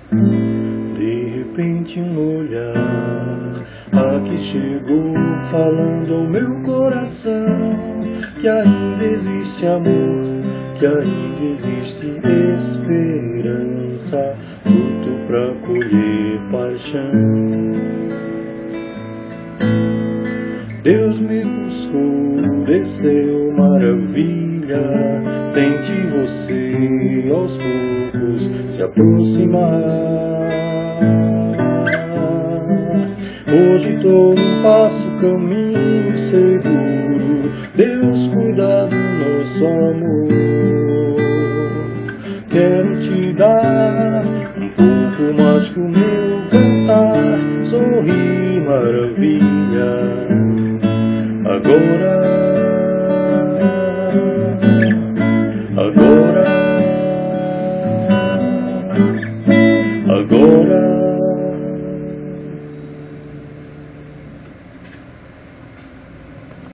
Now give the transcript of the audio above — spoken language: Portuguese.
De repente um olhar aqui chegou, falando ao meu coração que ainda existe amor, que ainda existe esperança, fruto pra colher paixão. Deus me buscou, desceu maravilha, senti você aos poucos se aproximar. Hoje dou um passo, caminho seguro, Deus cuida do nosso amor. Quero te dar um pouco mais que o meu